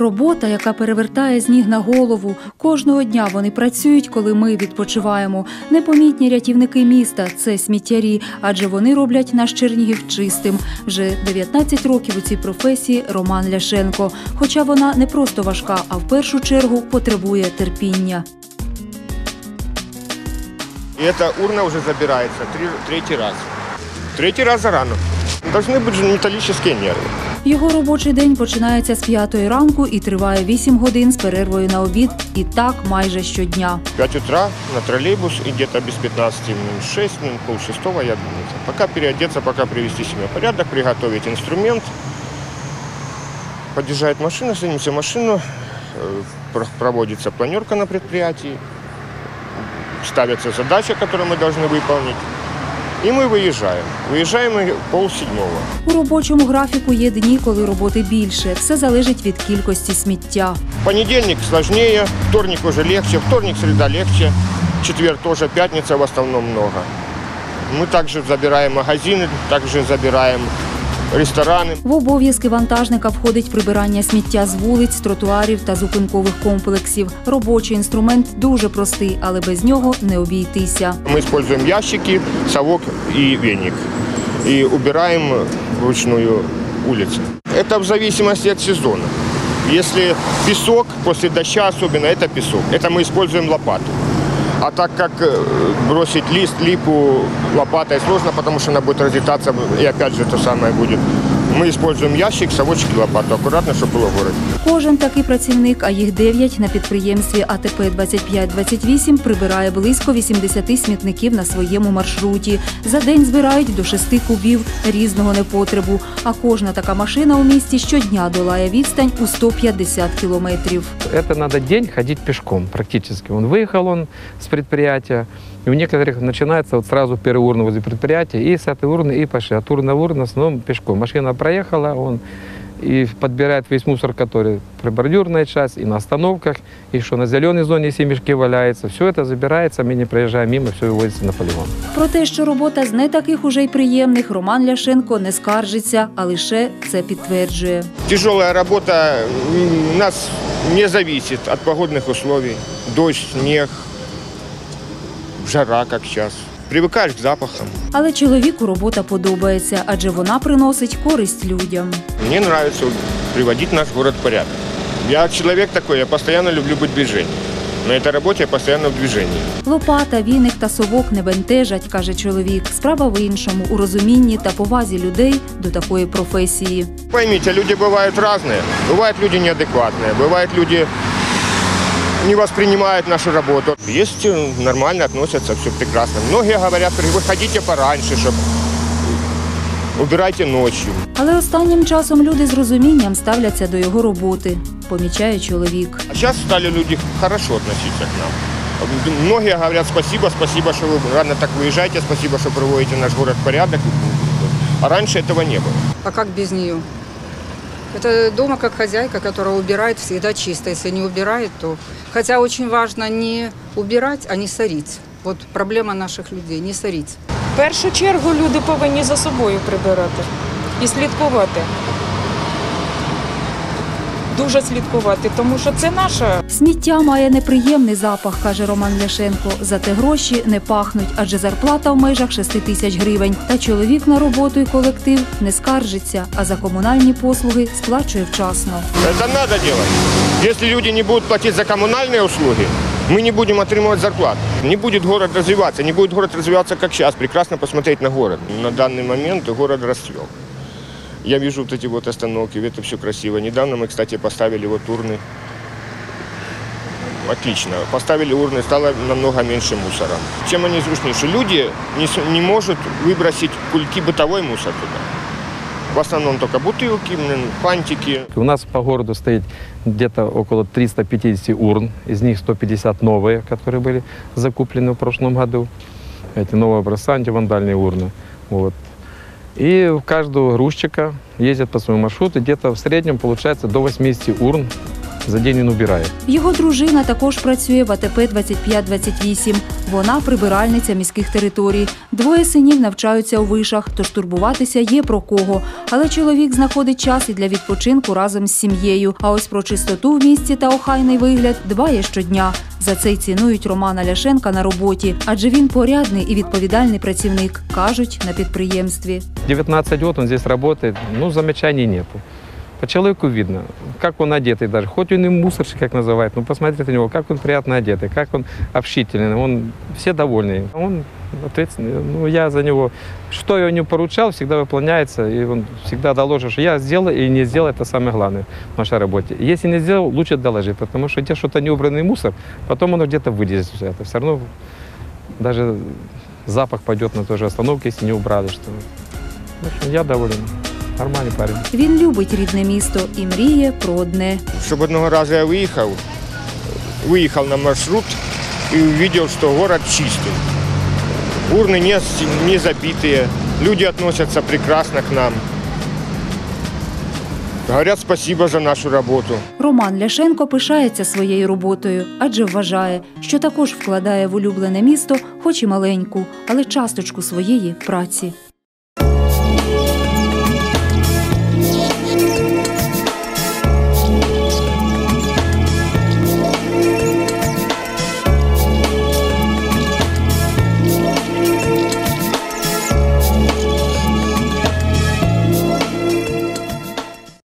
Робота, яка перевертає з ніг на голову. Кожного дня вони працюють, коли ми відпочиваємо. Непомітні рятівники міста – це сміттярі, адже вони роблять наш Чернігів чистим. Вже 19 років у цій професії Роман Ляшенко. Хоча вона не просто важка, а в першу чергу потребує терпіння. И эта урна уже забирается третий раз. Третий раз рано. Должны быть же металлические нервы. Його робочий день починається з 5 ранку і триває 8 годин з перервою на обід. І так майже щодня. 5 утра на троллейбус и где-то без 15 минут 6, минут полшестого я думаю. Пока переодеться, пока привести себя в порядок, приготовить инструмент. Подъезжает машина, садимся в машину, проводится планерка на предприятии, ставятся задачи, которые мы должны выполнить. І ми виїжджаємо. Виїжджаємо 6:30. У робочому графіку є дні, коли роботи більше. Все залежить від кількості сміття. Понедельник складніше, вторник вже легше, вторник, середа легше, четвер теж, п'ятниця в основному много. Ми також забираємо магазини, також забираємо ресторани. В обов'язки вантажника входить прибирання сміття з вулиць, тротуарів та зупинкових комплексів. Робочий інструмент дуже простий, але без нього не обійтися. Ми використовуємо ящики, совок і веник. І убираємо вручную вулиці. Це в залежності від сезону. Якщо пісок, після дощу особливо, це пісок. Це ми використовуємо лопату. А так как бросить лист, липу лопатой сложно, потому что она будет разлетаться, и опять же то самое будет. Мы используем ящик, совочек и лопату, аккуратно, чтобы было в городе. Кожен такий працівник, а їх 9 на підприємстві АТП 2528, прибирає близько 80 смітників на своєму маршруті. За день збирають до 6 кубів різного непотребу. А кожна така машина у місті щодня долає відстань у 150 кілометрів. Это надо день ходить пешком практически. Выехал с предприятия, и у некоторых начинается сразу первая урна возле предприятия, и с этой урны и пошли. От урны в урну в основном пешком. Машина проехала, он и подбирает весь мусор, который при бордюрной части, и на остановках, и что на зеленой зоне все мешки валяются. Все это забирается, мы не проезжаем мимо, все выводится на полигон. Про те, що робота з не таких уже й приємних, Роман Ляшенко не скаржиться, а лише це підтверджує. Тяжелая работа нас не зависит от погодных условий. Дождь, снег, жара, как сейчас. Привыкаешь к запахам. Але чоловіку робота подобається, адже вона приносить користь людям. Мне нравится приводить наш город в порядок. Я человек такой, я постоянно люблю быть в движении. На этой работе я постоянно в движении. Лопата, віник та совок не бентежать, каже чоловік. Справа в іншому – у розумінні та повазі людей до такої професії. Поймите, люди бывают разные. Бывают люди неадекватные, бывают люди не воспринимают нашу работу. Есть нормально относятся, все прекрасно. Многие говорят, выходите пораньше, чтобы убирайте ночью. Але останнім часом люди з розумінням ставляться до його роботи, помічає чоловік. А сейчас стали люди хорошо относиться к нам. Многие говорят спасибо, что вы рано так выезжаете, спасибо, что приводите наш город в порядок. А раньше этого не было. А как без нее? Это дома как хозяйка, которая убирает всегда чисто. Если не убирает, то... Хотя очень важно не убирать, а не сорить. Вот проблема наших людей – не сорить. В першу чергу люди повинні за собою прибирати і слідкувати. Дуже слідкувати, тому що це наша. Сміття має неприємний запах, каже Роман Ляшенко. Зате гроші не пахнуть, адже зарплата в межах 6 тисяч гривень. Та чоловік на роботу і колектив не скаржиться, а за комунальні послуги сплачує вчасно. Это надо делать. Если люди не будут платить за коммунальные услуги, мы не будем отримывать зарплату. Не будет город развиваться, не будет город развиваться, как сейчас. Прекрасно посмотреть на город. На данный момент город расцвел. Я вижу вот эти вот остановки, это все красиво. Недавно мы, кстати, поставили вот урны. Отлично. Поставили урны, стало намного меньше мусора. Чем они зручнейшие? Люди не могут выбросить кульки бытовой мусор туда. В основном только бутылки, фантики. У нас по городу стоит где-то около 350 урн, из них 150 новые, которые были закуплены в прошлом году. Эти новые образца, антивандальные урны. Вот. И в каждого грузчика ездят по своему маршруту, где-то в среднем получается до 80 урн за день він убирає. Його дружина також працює в АТП 2528. Вона прибиральниця міських територій. Двоє синів навчаються у вишах, тож турбуватися є про кого. Але чоловік знаходить час і для відпочинку разом з сім'єю. А ось про чистоту в місті та охайний вигляд дбає щодня. За це й цінують Романа Ляшенка на роботі, адже він порядний і відповідальний працівник, кажуть на підприємстві. 19 год он здесь работает, замечаний нету. По человеку видно, как он одетый даже. Хоть он и мусорщик, как называют, но посмотрите на него, как он приятно одетый, как он общительный. Все довольны. Он ответственный. Я за него, что я не поручал, всегда выполняется. И он всегда доложит, что я сделал и не сделал, это самое главное в нашей работе. Если не сделал, лучше доложить, потому что где что-то неубранный мусор, потом оно где-то вылезет. Это все равно даже запах пойдет на той же остановке, если не убрали. Что... В общем, я доволен. Нормальний парень. Він любить рідне місто і мріє про одне. Щоб одного разу я виїхав на маршрут і побачив, що город чистий. Урни не забиті, люди відносяться прекрасно к нам. Говорять спасибо за нашу роботу. Роман Ляшенко пишається своєю роботою, адже вважає, що також вкладає в улюблене місто, хоч і маленьку, але часточку своєї праці.